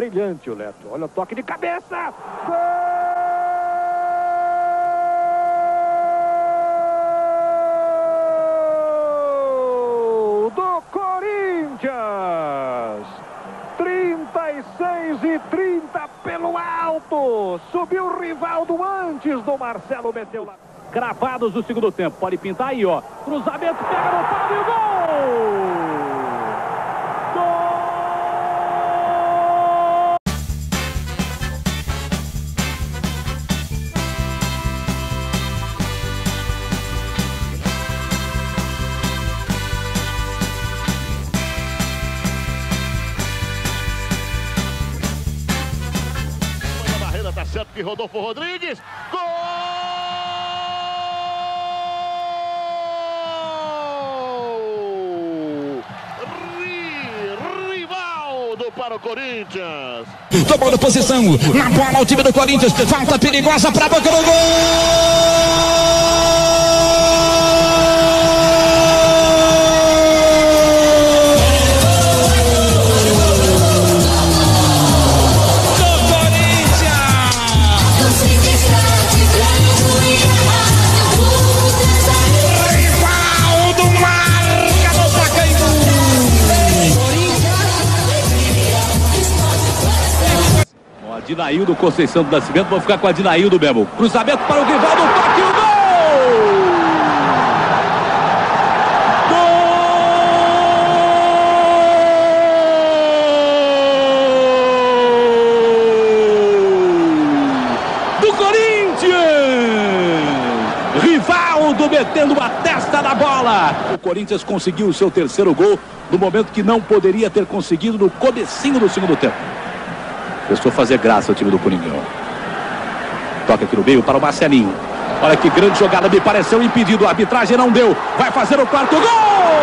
brilhante o Leto. Olha o toque de cabeça. Gol do Corinthians. 36-30 pelo alto. Subiu o Rivaldo antes do Marcelo, meteu lá. Cravados do segundo tempo. Pode pintar aí, ó. Cruzamento, pega no pau e o gol! A barreira tá certo que Rodolfo Rodrigues. Gol! Para o Corinthians. Tomando posição na bola o time do Corinthians. Falta perigosa para a boca do gol. Adinaildo Conceição do Nascimento, vou ficar com a Adinaildo mesmo. Cruzamento para o Rivaldo, toque e o gol! Gol! Do Corinthians! Rivaldo metendo uma testa na bola. O Corinthians conseguiu o seu terceiro gol no momento que não poderia ter conseguido no comecinho do segundo tempo. Prestou fazer graça ao time do Coringão. Toca aqui no meio para o Marcelinho. Olha que grande jogada, me pareceu impedido. A arbitragem não deu. Vai fazer o quarto gol!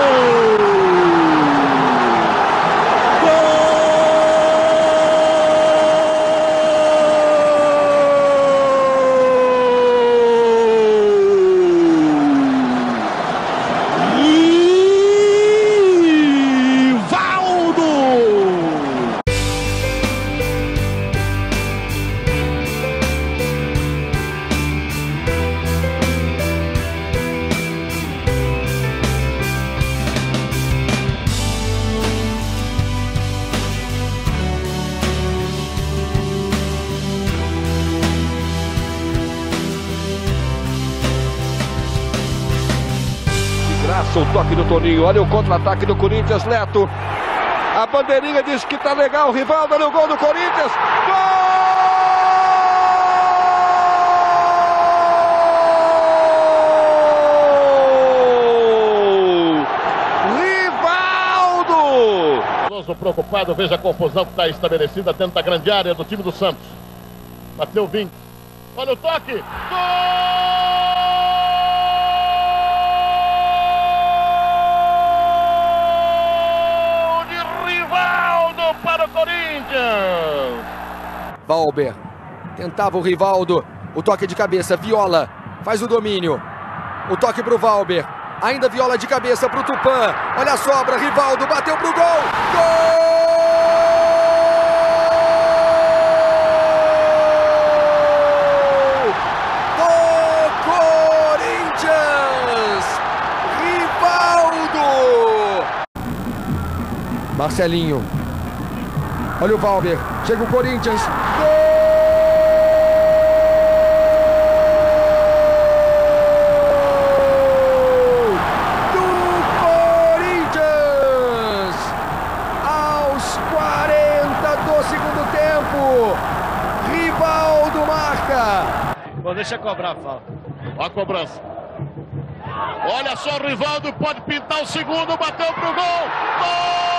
O toque do Toninho, olha o contra-ataque do Corinthians, Leto. A bandeirinha diz que tá legal, Rivaldo, olha o gol do Corinthians. Gol! Rivaldo! Alonso preocupado, veja a confusão que está estabelecida dentro da grande área do time do Santos. Bateu 20. Olha o toque. Gol! Valber tentava o Rivaldo, o toque de cabeça, Viola faz o domínio, o toque para o Valber, ainda Viola de cabeça para o Tupã, olha a sobra, Rivaldo bateu para o gol, gol do Corinthians, Rivaldo, Marcelinho. Olha o Valber, chega o Corinthians, gol do Corinthians, aos 40 do segundo tempo, Rivaldo marca. Bom, deixa eu cobrar a falta. Olha a cobrança. Olha só o Rivaldo, pode pintar o segundo, bateu pro gol, gol!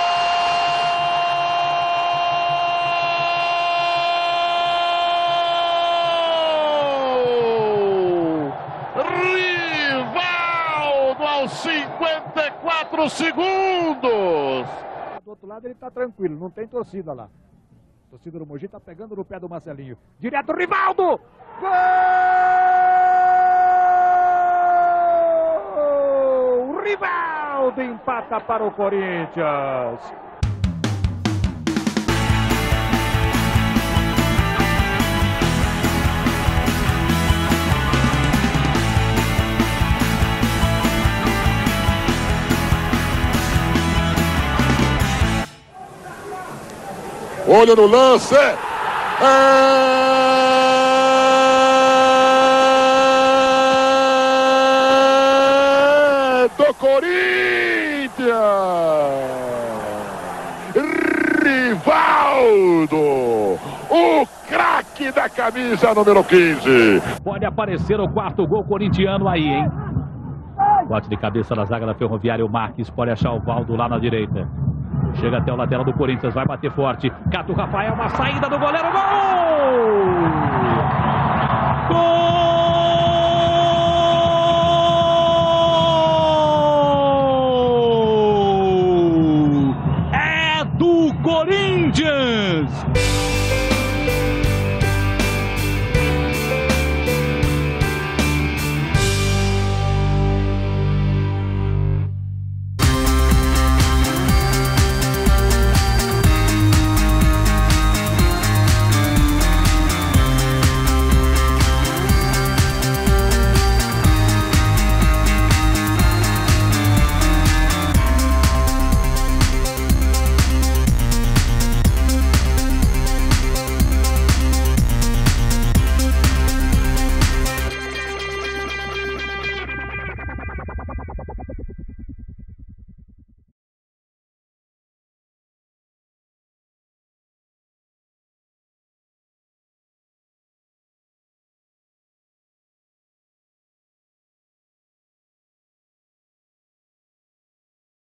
Aos 54 segundos. Do outro lado ele tá tranquilo, não tem torcida lá. A torcida do Mogi tá pegando no pé do Marcelinho. Direto, Rivaldo! Gol! Rivaldo empata para o Corinthians. Olho no lance. Do Corinthians. Rivaldo, o craque da camisa número 15. Pode aparecer o quarto gol corintiano aí, hein? Bote de cabeça na zaga da Ferroviária, o Marques pode achar o Valdo lá na direita. Chega até o lateral do Corinthians, vai bater forte. Cata o Rafael, uma saída do goleiro, gol! Gol!